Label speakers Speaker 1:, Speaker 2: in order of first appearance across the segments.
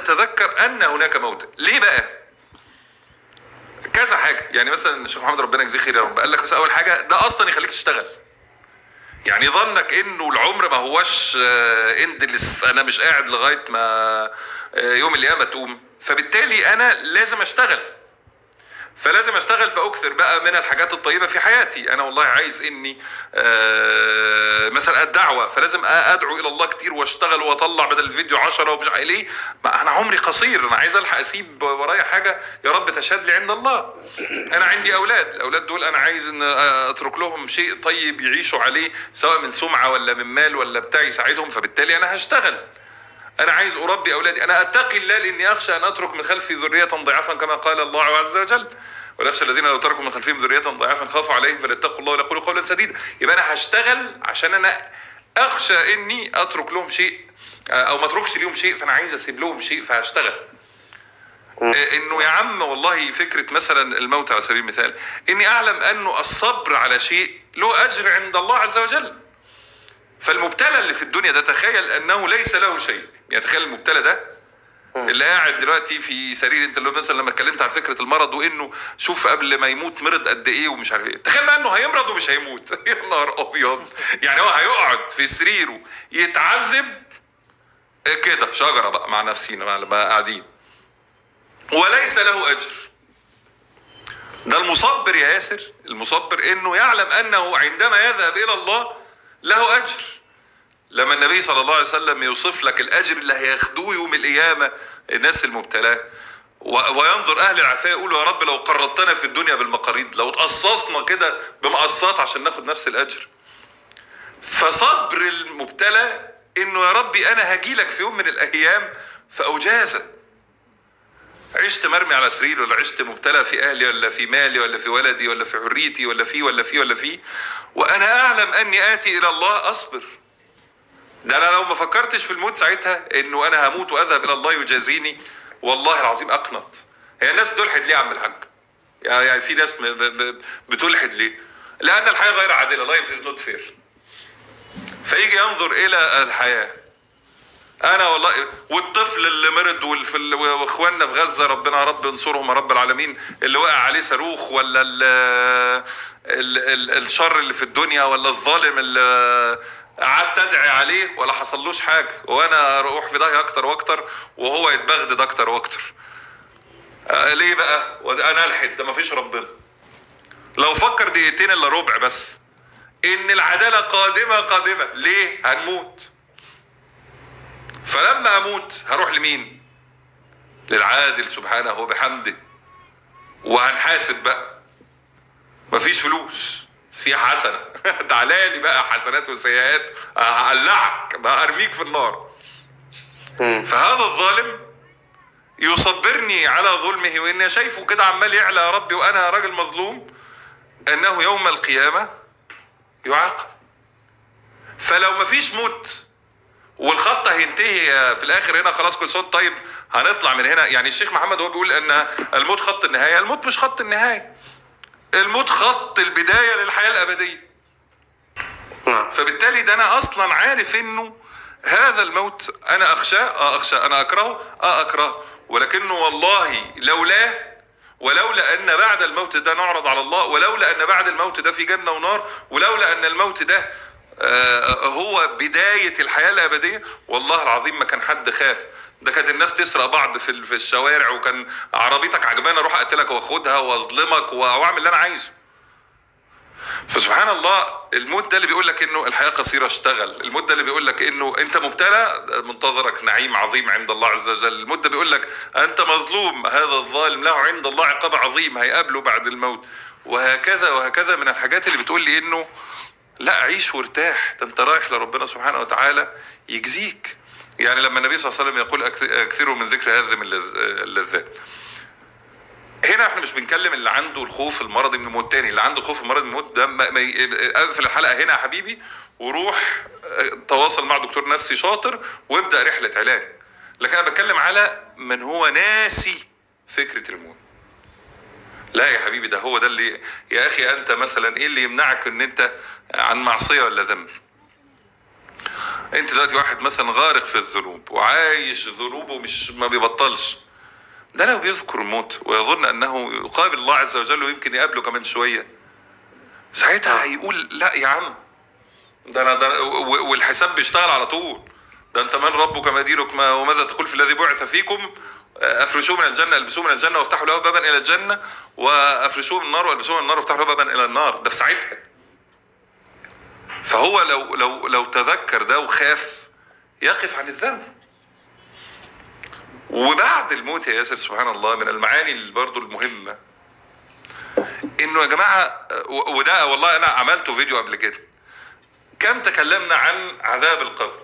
Speaker 1: تتذكر ان هناك موت. ليه بقى؟ كذا حاجه. يعني مثلا الشيخ محمد ربنا يجزيه خير يا رب قال لك بس اول حاجه ده اصلا يخليك تشتغل. يعني ظنك انه العمر ما هوش اندلس، انا مش قاعد لغايه ما يوم القيامه تقوم، فبالتالي انا لازم اشتغل. فلازم اشتغل فاكثر بقى من الحاجات الطيبه في حياتي. انا والله عايز اني مثلا الدعوه، فلازم ادعو الى الله كتير واشتغل واطلع بدل الفيديو 10 ومش عارف ليه. ما انا عمري قصير، انا عايز الحق اسيب ورايا حاجه يا رب تشهد لي عند الله. انا عندي اولاد، الاولاد دول انا عايز ان اترك لهم شيء طيب يعيشوا عليه، سواء من سمعه ولا من مال ولا بتاع يساعدهم، فبالتالي انا هشتغل. انا عايز اربي اولادي، انا اتقي الله لاني اخشى ان اترك من خلفي ذريه ضعافا كما قال الله عز وجل، ويخشى الذين لو تركوا من خلفهم ذريه ضعافا خافوا عليهم فليتقوا الله ويقولوا قولا سديدا. يبقى انا هشتغل عشان انا اخشى اني اترك لهم شيء او ما اتركش لهم شيء، فانا عايز اسيب لهم شيء فهشتغل. انه يا عم والله فكره مثلا الموت على سبيل المثال، اني اعلم انه الصبر على شيء له اجر عند الله عز وجل. فالمبتلى اللي في الدنيا ده تخيل انه ليس له شيء. يعني تخيل المبتلى ده اللي قاعد دلوقتي في سرير، انت اللي مثلا لما اتكلمت عن فكره المرض وانه شوف قبل ما يموت مرض قد ايه ومش عارف ايه، تخيل بقى انه هيمرض ومش هيموت. يا نهار ابيض. يعني هو هيقعد في سريره يتعذب كده شجره بقى مع نفسينا بقى قاعدين وليس له اجر. ده المصبر يا ياسر، المصبر انه يعلم انه عندما يذهب الى الله له اجر. لما النبي صلى الله عليه وسلم يوصف لك الاجر اللي هياخدوه يوم القيامه الناس المبتلاه، وينظر اهل العافيه يقولوا يا رب لو قرضتنا في الدنيا بالمقاريض، لو تقصصنا كده بمقصات عشان ناخد نفس الاجر. فصبر المبتلى انه يا ربي انا هجيلك في يوم من الايام فاجازى. عشت مرمي على سرير، ولا عشت مبتلى في اهلي ولا في مالي ولا في ولدي ولا في حريتي ولا في وانا اعلم اني اتي الى الله اصبر. ده انا لو ما فكرتش في الموت ساعتها انه انا هموت واذهب الى الله يجازيني، والله العظيم اقنط. هي الناس بتلحد ليه يا عم الحاج؟ يعني في ناس بتلحد ليه؟ لان الحياه غير عادله، life is not fair. فيجي ينظر الى الحياه، انا والله والطفل اللي مرض واخواننا في غزه ربنا يا رب انصرهم يا رب العالمين، اللي وقع عليه صاروخ، ولا الشر اللي في الدنيا، ولا الظالم اللي قعدت ادعي عليه ولا حصلوش حاجه، وانا اروح في داهيه اكتر واكتر وهو يتبغدد اكتر واكتر. ليه بقى؟ وانا الحد ده مفيش ربنا. لو فكر دقيقتين الا ربع بس ان العداله قادمه، ليه؟ هنموت. فلما اموت هروح لمين؟ للعادل سبحانه وبحمده، وهنحاسب بقى. مفيش فلوس، في حسنه. تعالى لي بقى حسنات وسيئات، هقلعك بقى، ارميك في النار. فهذا الظالم يصبرني على ظلمه، واني شايفه كده عمال يعلى يا ربي وانا راجل مظلوم، انه يوم القيامه يعاقب. فلو مفيش موت والخط هينتهي في الاخر هنا خلاص، كل سنه طيب هنطلع من هنا. يعني الشيخ محمد هو بيقول ان الموت خط النهايه، الموت مش خط النهايه، الموت خط البدايه للحياه الابديه. فبالتالي ده انا اصلا عارف انه هذا الموت انا اخشاه، اخشى، انا اكرهه، اكرهه، ولكنه والله لولاه، ولولا ان بعد الموت ده نعرض على الله، ولولا ان بعد الموت ده في جنه ونار، ولولا ان الموت ده هو بداية الحياة الأبدية، والله العظيم ما كان حد خاف. ده كانت الناس تسرق بعض في الشوارع، وكان عربيتك عجبانة اروح اقتلك واخدها واظلمك واعمل اللي انا عايزه. فسبحان الله، الموت ده اللي بيقول لك انه الحياة قصيرة اشتغل، الموت ده اللي بيقول لك انه انت مبتلى منتظرك نعيم عظيم عند الله عز وجل، الموت ده بيقول لك انت مظلوم، هذا الظالم له عند الله عقاب عظيم هيقابله بعد الموت، وهكذا وهكذا من الحاجات اللي بتقول لي انه لا عيش وارتاح، ده انت رايح لربنا سبحانه وتعالى يجزيك. يعني لما النبي صلى الله عليه وسلم يقول اكثروا من ذكر هذه اللذات، هنا احنا مش بنكلم اللي عنده الخوف المرضي من الموت تاني. اللي عنده خوف المرضي من الموت ده اقفل الحلقه هنا يا حبيبي وروح تواصل مع دكتور نفسي شاطر وابدا رحله علاج. لكن انا بتكلم على من هو ناسي فكره الموت. لا يا حبيبي، ده هو ده اللي يا اخي انت مثلا ايه اللي يمنعك ان انت عن معصيه ولا ذنب؟ انت دلوقتي واحد مثلا غارق في الذنوب وعايش ذنوبه مش ما بيبطلش، ده لو بيذكر الموت ويظن انه يقابل الله عز وجل ويمكن يقابله كمان شويه، ساعتها هيقول لا يا عم، ده والحساب بيشتغل على طول. ده انت من ربك ما دينك وماذا تقول في الذي بعث فيكم، افرشوه من الجنه البسوه من الجنه وافتحوا له بابا الى الجنه، وافرشوه من النار والبسوه من النار وافتحوا له بابا الى النار. ده في ساعتها. فهو لو تذكر ده وخاف يقف عن الذنب. وبعد الموت يا ياسر سبحان الله من المعاني برضو المهمه انه يا جماعه، وده والله انا عملته فيديو قبل كده، كم تكلمنا عن عذاب القبر،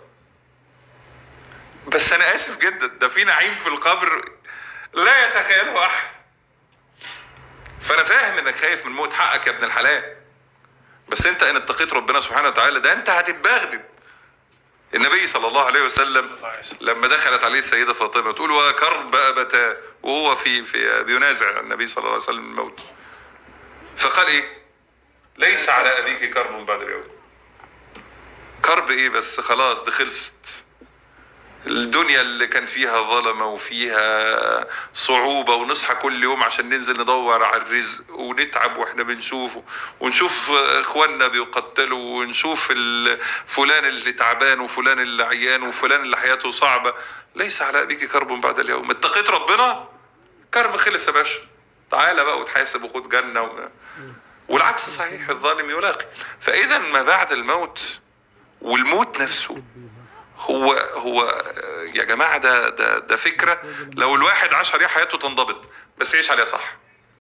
Speaker 1: بس انا اسف جدا ده في نعيم في القبر لا يتخيله احد. فانا فاهم انك خايف من موت، حقك يا ابن الحلال، بس انت ان اتقيت ربنا سبحانه وتعالى ده انت هتتبغدد. النبي صلى الله عليه وسلم لما دخلت عليه السيده فاطمه تقول وكرب ابتاه، وهو في بينازع النبي صلى الله عليه وسلم الموت، فقال ايه؟ ليس على ابيك كرب بعد اليوم. كرب ايه بس؟ خلاص دي خلصت. الدنيا اللي كان فيها ظلمة وفيها صعوبة، ونصحى كل يوم عشان ننزل ندور على الرزق ونتعب واحنا بنشوفه، ونشوف اخواننا بيقتلوا، ونشوف فلان اللي تعبان وفلان اللي عيان وفلان اللي حياته صعبة. ليس على ابيك كرب بعد اليوم. اتقيت ربنا كرب خلص يا باشا، تعالى بقى وتحاسب وخد جنة والعكس صحيح، الظالم يلاقي. فاذا ما بعد الموت والموت نفسه هو يا جماعة ده فكرة لو الواحد عاش عليها حياته تنضبط، بس يعيش عليها صح.